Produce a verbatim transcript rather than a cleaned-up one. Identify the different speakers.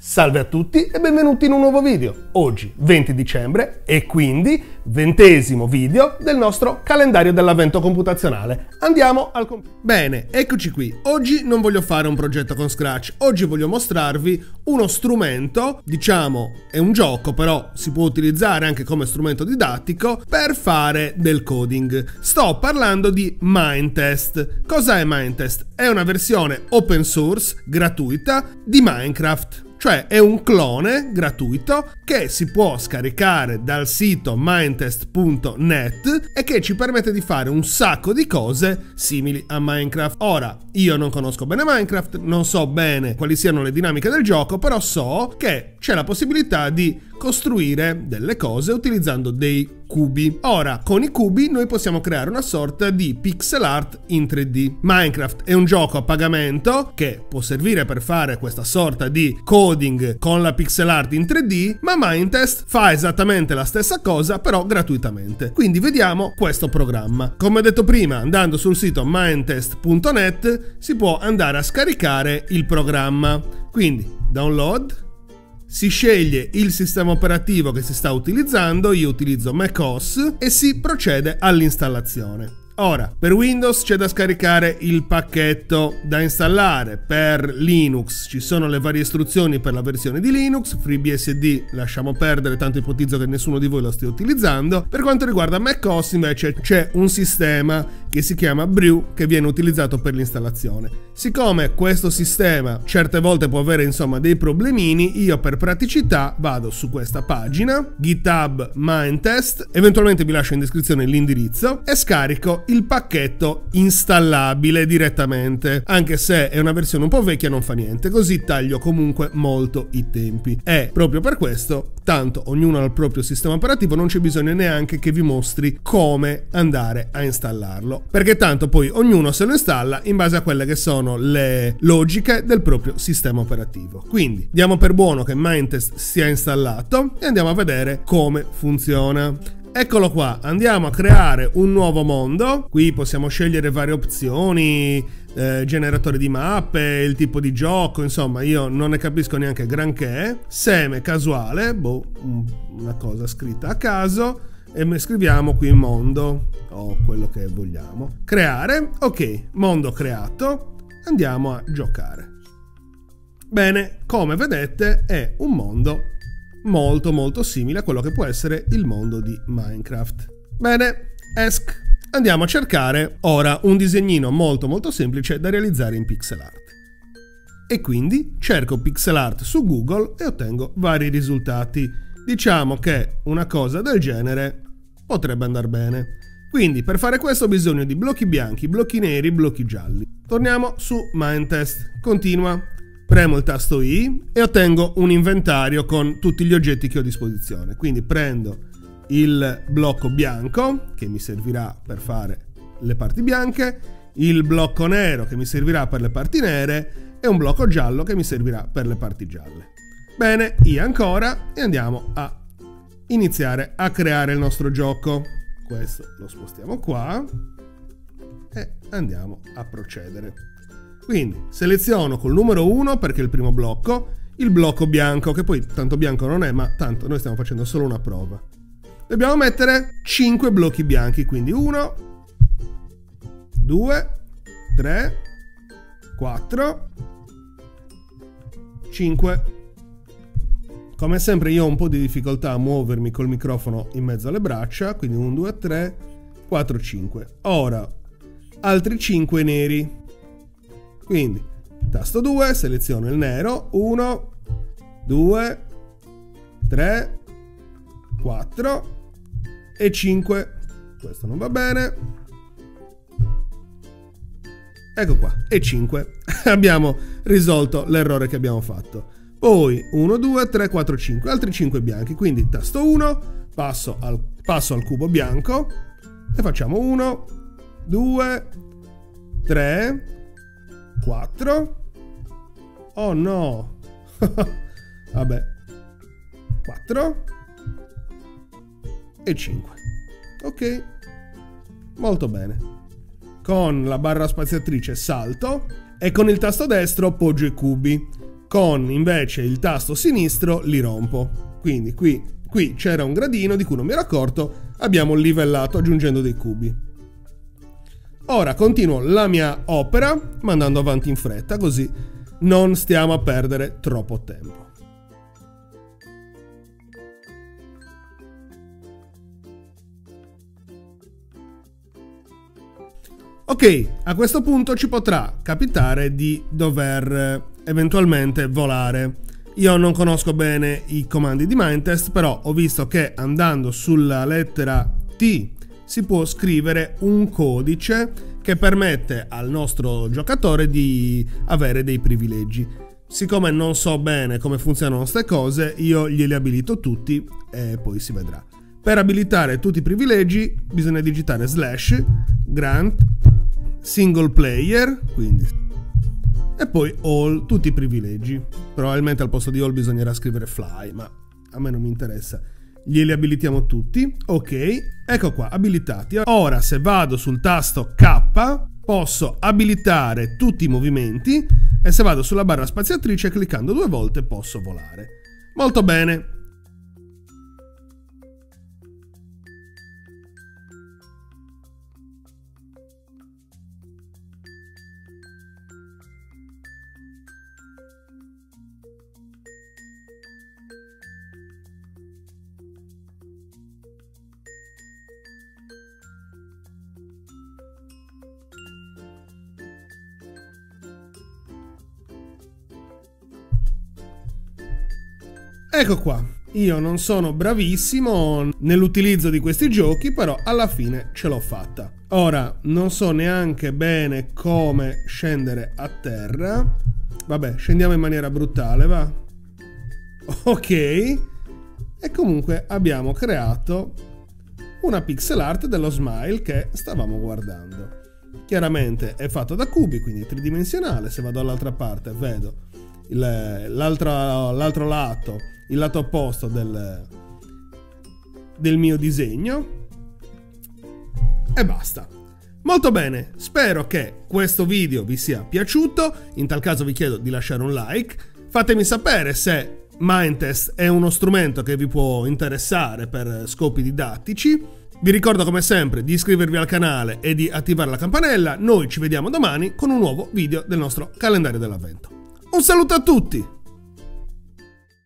Speaker 1: Salve a tutti e benvenuti in un nuovo video. Oggi venti dicembre e quindi ventesimo video del nostro calendario dell'avvento computazionale. Andiamo al computer. Bene, eccoci qui. Oggi non voglio fare un progetto con Scratch. Oggi voglio mostrarvi uno strumento, diciamo è un gioco, però si può utilizzare anche come strumento didattico per fare del coding. Sto parlando di Minetest. Cos'è Minetest? È una versione open source gratuita di Minecraft. Cioè è un clone gratuito che si può scaricare dal sito minetest punto net e che ci permette di fare un sacco di cose simili a Minecraft. Ora, io non conosco bene Minecraft, non so bene quali siano le dinamiche del gioco, però so che c'è la possibilità di costruire delle cose utilizzando dei cubi. Ora, con i cubi noi possiamo creare una sorta di pixel art in tre D. Minecraft è un gioco a pagamento che può servire per fare questa sorta di coding con la pixel art in tre D, ma Minetest fa esattamente la stessa cosa però gratuitamente. Quindi vediamo questo programma. Come detto prima, andando sul sito minetest punto net si può andare a scaricare il programma. Quindi download, si sceglie il sistema operativo che si sta utilizzando, io utilizzo macOS e si procede all'installazione. Ora, per Windows c'è da scaricare il pacchetto da installare, per Linux ci sono le varie istruzioni per la versione di Linux, FreeBSD lasciamo perdere, tanto ipotizzo che nessuno di voi lo stia utilizzando. Per quanto riguarda macOS invece c'è un sistema che si chiama Brew che viene utilizzato per l'installazione. Siccome questo sistema certe volte può avere insomma dei problemini, io per praticità vado su questa pagina GitHub Minetest, eventualmente vi lascio in descrizione l'indirizzo e scarico il pacchetto installabile direttamente, anche se è una versione un po' vecchia non fa niente, così taglio comunque molto i tempi. E proprio per questo, tanto ognuno ha il proprio sistema operativo, non c'è bisogno neanche che vi mostri come andare a installarlo, perché tanto poi ognuno se lo installa in base a quelle che sono le logiche del proprio sistema operativo. Quindi diamo per buono che Minetest sia installato e andiamo a vedere come funziona. Eccolo qua, andiamo a creare un nuovo mondo. Qui possiamo scegliere varie opzioni, eh, generatore di mappe, il tipo di gioco, insomma io non ne capisco neanche granché. Seme casuale, boh, una cosa scritta a caso, e scriviamo qui mondo o quello che vogliamo. Creare, ok, mondo creato, andiamo a giocare. Bene, come vedete è un mondo molto molto simile a quello che può essere il mondo di Minecraft. Bene, esc. Andiamo a cercare ora un disegnino molto molto semplice da realizzare in pixel art. E quindi cerco pixel art su Google e ottengo vari risultati. Diciamo che una cosa del genere potrebbe andare bene. Quindi per fare questo ho bisogno di blocchi bianchi, blocchi neri, blocchi gialli. Torniamo su Minetest, continua. Premo il tasto I e ottengo un inventario con tutti gli oggetti che ho a disposizione. Quindi prendo il blocco bianco che mi servirà per fare le parti bianche, il blocco nero che mi servirà per le parti nere e un blocco giallo che mi servirà per le parti gialle. Bene, I ancora e andiamo a iniziare a creare il nostro gioco. Questo lo spostiamo qua e andiamo a procedere. Quindi seleziono col numero uno perché è il primo blocco, il blocco bianco, che poi tanto bianco non è, ma tanto noi stiamo facendo solo una prova. Dobbiamo mettere cinque blocchi bianchi, quindi uno, due, tre, quattro, cinque. Come sempre io ho un po' di difficoltà a muovermi col microfono in mezzo alle braccia, quindi uno, due, tre, quattro, cinque. Ora, altri cinque neri. Quindi, tasto due, seleziono il nero, uno, due, tre, quattro e cinque. Questo non va bene. Ecco qua, e cinque. Abbiamo risolto l'errore che abbiamo fatto. Poi uno, due, tre, quattro, cinque, altri cinque bianchi. Quindi tasto uno, passo al, passo al cubo bianco e facciamo uno, due, tre, quattro. Oh no. Vabbè. quattro e cinque. Ok. Molto bene. Con la barra spaziatrice salto e con il tasto destro appoggio i cubi. con invece il tasto sinistro li rompo. Quindi qui, qui c'era un gradino di cui non mi ero accorto, abbiamo livellato aggiungendo dei cubi. Ora continuo la mia opera mandando avanti in fretta, così non stiamo a perdere troppo tempo. Ok, a questo punto ci potrà capitare di dover eventualmente volare. Io non conosco bene i comandi di Minetest, però ho visto che andando sulla lettera T si può scrivere un codice che permette al nostro giocatore di avere dei privilegi. Siccome non so bene come funzionano queste cose, io glieli abilito tutti e poi si vedrà. Per abilitare tutti i privilegi bisogna digitare slash grant single player, quindi, e poi all, tutti i privilegi. Probabilmente al posto di all bisognerà scrivere fly, ma a me non mi interessa. Glieli abilitiamo tutti. Ok, ecco qua, abilitati. Ora se vado sul tasto K posso abilitare tutti i movimenti e se vado sulla barra spaziatrice cliccando due volte posso volare. Molto bene. Ecco qua, io non sono bravissimo nell'utilizzo di questi giochi, però alla fine ce l'ho fatta. Ora, non so neanche bene come scendere a terra. Vabbè, scendiamo in maniera brutale, va? Ok. E comunque abbiamo creato una pixel art dello Smile che stavamo guardando. Chiaramente è fatto da cubi, quindi tridimensionale. Se vado dall'altra parte vedo l'altro lato, il lato opposto del, del mio disegno e basta. Molto bene, spero che questo video vi sia piaciuto. In tal caso vi chiedo di lasciare un like, fatemi sapere se Minetest è uno strumento che vi può interessare per scopi didattici. Vi ricordo come sempre di iscrivervi al canale e di attivare la campanella. Noi ci vediamo domani con un nuovo video del nostro calendario dell'avvento. Un saluto a tutti!